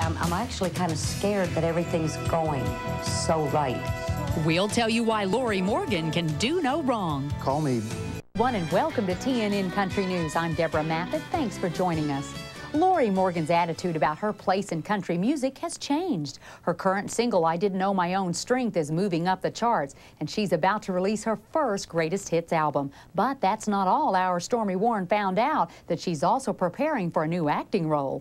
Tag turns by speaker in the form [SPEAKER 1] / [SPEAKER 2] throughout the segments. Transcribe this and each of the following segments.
[SPEAKER 1] I'm actually kind of scared that everything's going so right.
[SPEAKER 2] We'll tell you why Lorrie Morgan can do no wrong.
[SPEAKER 3] Call me.
[SPEAKER 2] And welcome to TNN Country News. I'm Deborah Maffett. Thanks for joining us. Lorrie Morgan's attitude about her place in country music has changed. Her current single, I Didn't Know My Own Strength, is moving up the charts, and she's about to release her first greatest hits album. But that's not all. Our Stormy Warren found out that she's also preparing for a new acting role.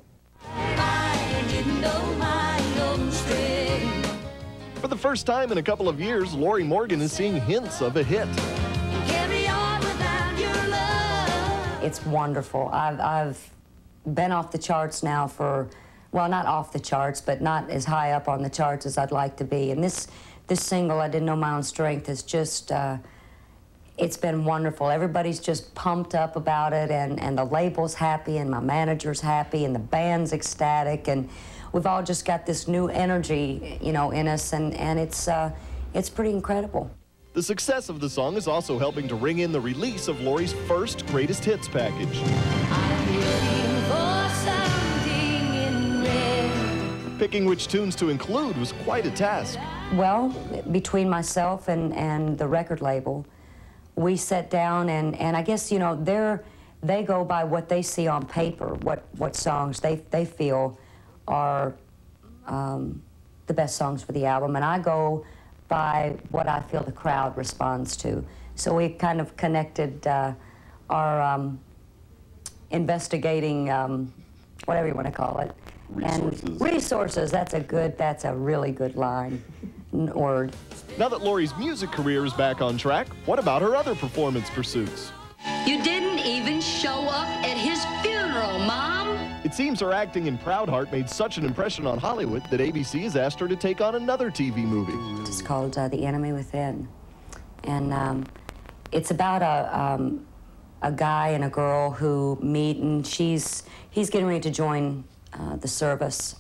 [SPEAKER 4] I didn't know my own strength.
[SPEAKER 5] For the first time in a couple of years, Lorrie Morgan is seeing hints of a hit.
[SPEAKER 4] Carry on without your love.
[SPEAKER 1] It's wonderful. I've been off the charts now for, well, not off the charts, but not as high up on the charts as I'd like to be. And this single, I Didn't Know My Own Strength, is just, it's been wonderful. Everybody's just pumped up about it, and the label's happy, and my manager's happy, and the band's ecstatic, and we've all just got this new energy, you know, in us, and it's pretty incredible.
[SPEAKER 5] The success of the song is also helping to ring in the release of Lorrie's first greatest hits package.
[SPEAKER 4] I'm looking for something in red.
[SPEAKER 5] Picking which tunes to include was quite a task.
[SPEAKER 1] Well, between myself and the record label, we sat down and I guess, you know, they go by what they see on paper, what songs they feel are the best songs for the album, and I go by what I feel the crowd responds to. So we kind of connected our investigating, whatever you want to call it.
[SPEAKER 5] Resources.
[SPEAKER 1] And resources, that's a really good line, word.
[SPEAKER 5] Now that Lorrie's music career is back on track, what about her other performance pursuits?
[SPEAKER 6] You didn't even show up at his funeral, Mom.
[SPEAKER 5] It seems her acting in Proud Heart made such an impression on Hollywood that ABC has asked her to take on another TV movie.
[SPEAKER 1] It's called The Enemy Within. And it's about a guy and a girl who meet, and he's getting ready to join the service.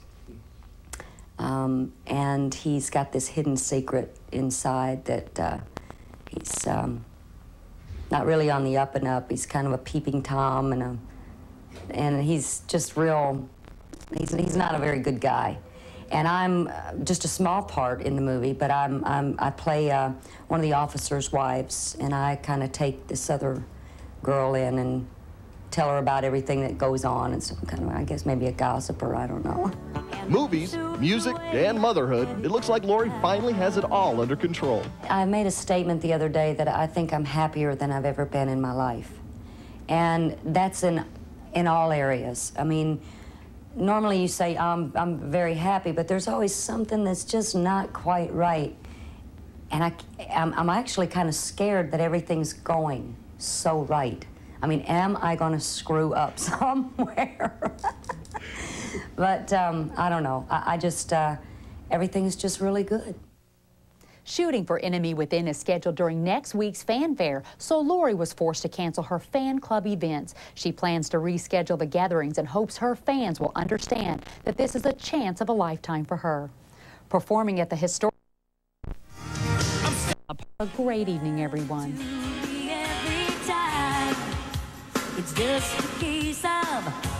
[SPEAKER 1] And he's got this hidden secret inside that he's not really on the up and up. He's kind of a peeping Tom, and he's just real, he's not a very good guy. And I'm just a small part in the movie, but I play one of the officers' wives, and I kind of take this other girl in and tell her about everything that goes on, and so kind of, I guess, maybe a gossiper, I don't know.
[SPEAKER 5] Movies, music, and motherhood, it looks like Lorrie finally has it all under control.
[SPEAKER 1] I made a statement the other day that I think I'm happier than I've ever been in my life. And that's in all areas. I mean, normally you say, I'm very happy, but there's always something that's just not quite right. And I'm actually kind of scared that everything's going so right. I mean, am I going to screw up somewhere? But I don't know. I just, everything's just really good.
[SPEAKER 2] Shooting for Enemy Within is scheduled during next week's fanfare, so Lorrie was forced to cancel her fan club events. She plans to reschedule the gatherings and hopes her fans will understand that this is a chance of a lifetime for her. Performing at the historic... A great evening, everyone.
[SPEAKER 4] Every time, it's just a case of